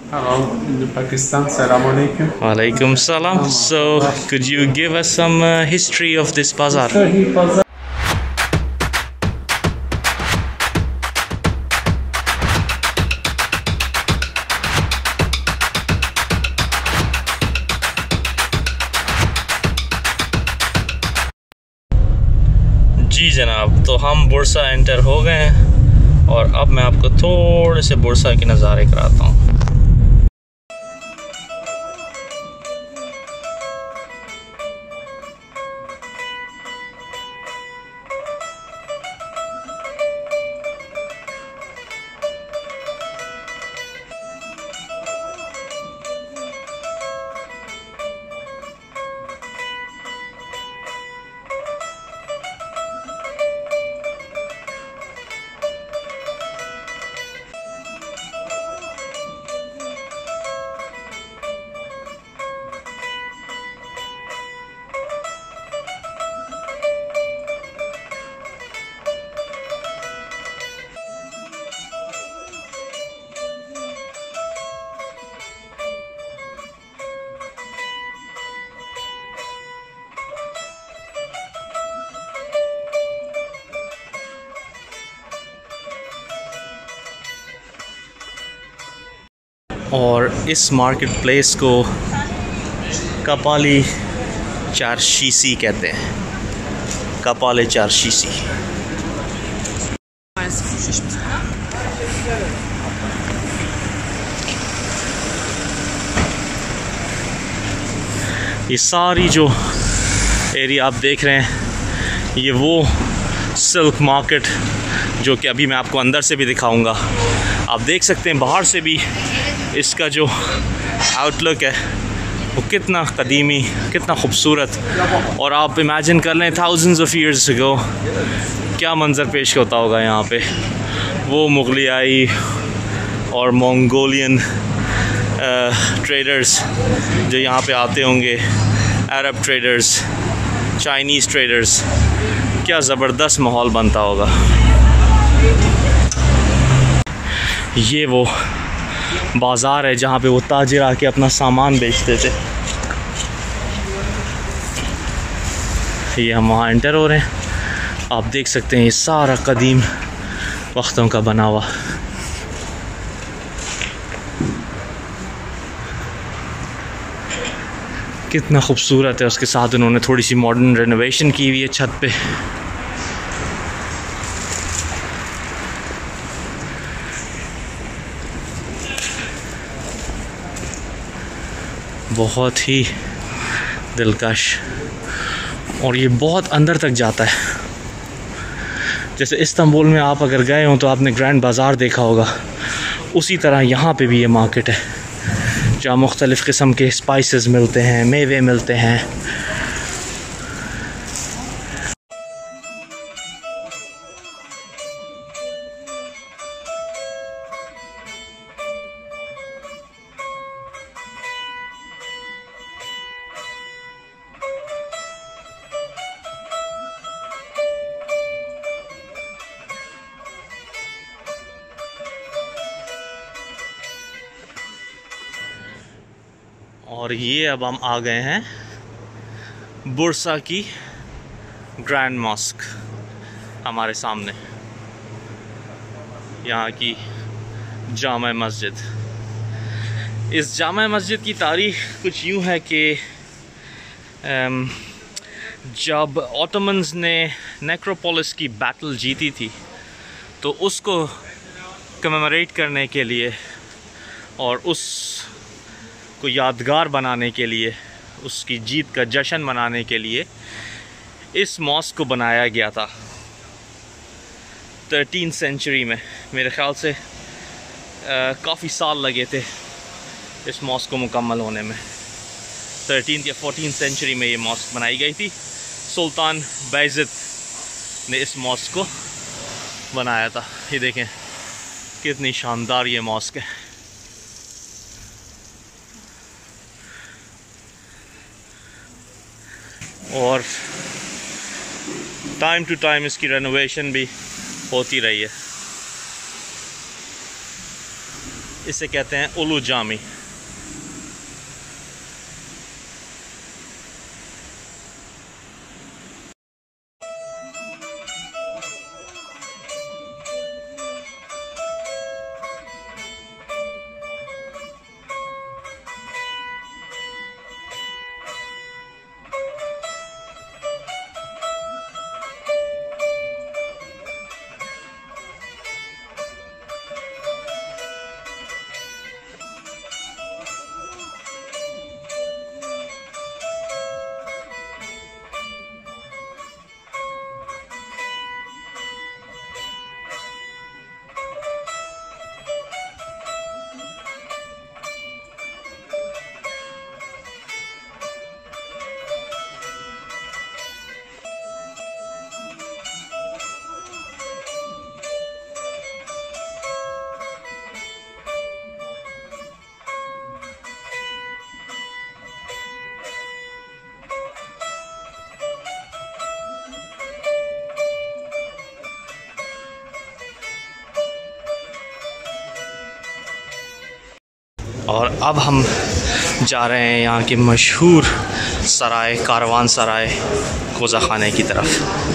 Hello, in Pakistan. Assalamu alaikum. Walaikum salam. So, could you give us some history of this bazaar? जी जनाब, तो हम Bursa enter हो गए हैं और अब मैं आपको थोड़े से बुरसा के नज़ारे कराता हूँ। और इस मार्केट प्लेस को कपाली चारशीसी कहते हैं। कपाले चारशीसी। ये सारी जो एरिया आप देख रहे हैं, ये वो सिल्क मार्केट जो कि अभी मैं आपको अंदर से भी दिखाऊंगा। आप देख सकते हैं बाहर से भी इसका जो आउटलुक है वो कितना कदीमी, कितना खूबसूरत। और आप इमेजिन कर लें थाउजेंड्स ऑफ ईयर्स अगो क्या मंज़र पेश होता होगा यहाँ पे। वो मुगलियाई और मंगोलियन ट्रेडर्स जो यहाँ पे आते होंगे, अरब ट्रेडर्स, चाइनीज़ ट्रेडर्स, क्या ज़बरदस्त माहौल बनता होगा। ये वो बाज़ार है जहाँ पे वो ताजिर आके अपना सामान बेचते थे। ये हम वहाँ एंटर हो रहे हैं। आप देख सकते हैं ये सारा कदीम वक्तों का बना हुआ। कितना खूबसूरत है। उसके साथ उन्होंने थोड़ी सी मॉडर्न रेनोवेशन की हुई है छत पे। बहुत ही दिलकश, और ये बहुत अंदर तक जाता है। जैसे इस्तांबुल में आप अगर गए हो तो आपने ग्रैंड बाज़ार देखा होगा, उसी तरह यहाँ पे भी ये मार्केट है जहाँ मुख्तलिफ़ किस्म के स्पाइसेस मिलते हैं, मेवे मिलते हैं। और ये अब हम आ गए हैं बुरसा की ग्रैंड मॉस्क हमारे सामने, यहाँ की जामा मस्जिद। इस जामा मस्जिद की तारीख़ कुछ यूँ है कि जब ऑटोमन्स ने नेक्रोपोलिस की बैटल जीती थी तो उसको कमेमोरेट करने के लिए और उस को यादगार बनाने के लिए, उसकी जीत का जश्न मनाने के लिए इस मॉस्क को बनाया गया था 13th सेंचुरी में। मेरे ख़्याल से काफ़ी साल लगे थे इस मॉस्क को मुकम्मल होने में। 13th या 14th सेंचुरी में ये मॉस्क बनाई गई थी। सुल्तान बायज़िद ने इस मॉस्क को बनाया था। ये देखें कितनी शानदार ये मॉस्क है। और टाइम टू टाइम इसकी रेनोवेशन भी होती रही है। इसे कहते हैं उलू जामी। और अब हम जा रहे हैं यहाँ के मशहूर सराय, कारवान सराय कोज़ा खाने की तरफ।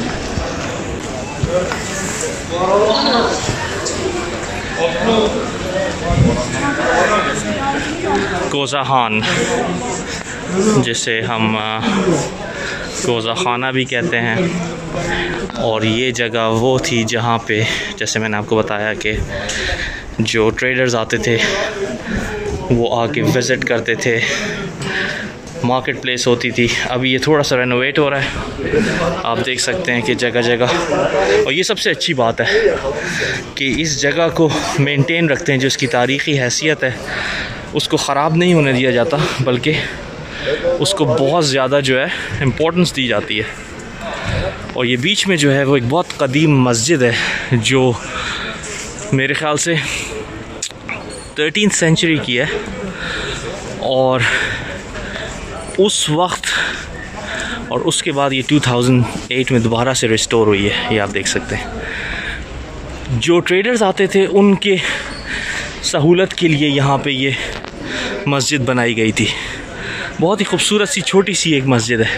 कोज़ा खान, जिसे हम कोज़ा खाना भी कहते हैं, और ये जगह वो थी जहाँ पे, जैसे मैंने आपको बताया कि जो ट्रेडर्स आते थे वो आके विज़िट करते थे, मार्केट प्लेस होती थी। अभी ये थोड़ा सा रेनोवेट हो रहा है, आप देख सकते हैं कि जगह जगह। और ये सबसे अच्छी बात है कि इस जगह को मेंटेन रखते हैं, जो इसकी तारीख़ी हैसियत है उसको ख़राब नहीं होने दिया जाता, बल्कि उसको बहुत ज़्यादा जो है इम्पोर्टेंस दी जाती है। और ये बीच में जो है वो एक बहुत कदीम मस्जिद है, जो मेरे ख़्याल से 13th सेंचुरी की है, और उस वक्त और उसके बाद ये 2008 में दोबारा से रिस्टोर हुई है। ये आप देख सकते हैं। जो ट्रेडर्स आते थे उनके सहूलत के लिए यहाँ पे ये मस्जिद बनाई गई थी। बहुत ही खूबसूरत सी छोटी सी एक मस्जिद है।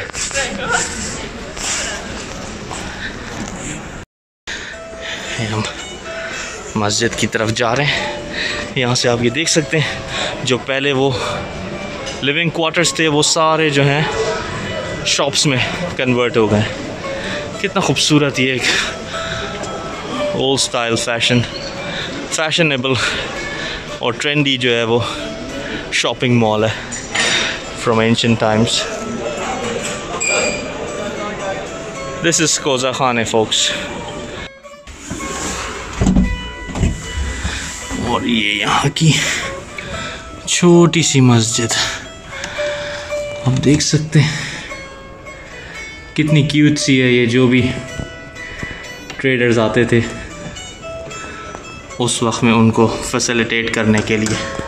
हम मस्जिद की तरफ जा रहे हैं। यहाँ से आप ये देख सकते हैं, जो पहले वो लिविंग क्वार्टर्स थे वो सारे जो हैं शॉप्स में कन्वर्ट हो गए। कितना खूबसूरत ये एक ओल्ड स्टाइल फैशनेबल और ट्रेंडी जो है वो शॉपिंग मॉल है from ancient times. This is कोज़ा खान फोक्स। और ये यहाँ की छोटी सी मस्जिद आप देख सकते हैं, कितनी क्यूट सी है ये। जो भी ट्रेडर्स आते थे उस वक्त में उनको फैसिलिटेट करने के लिए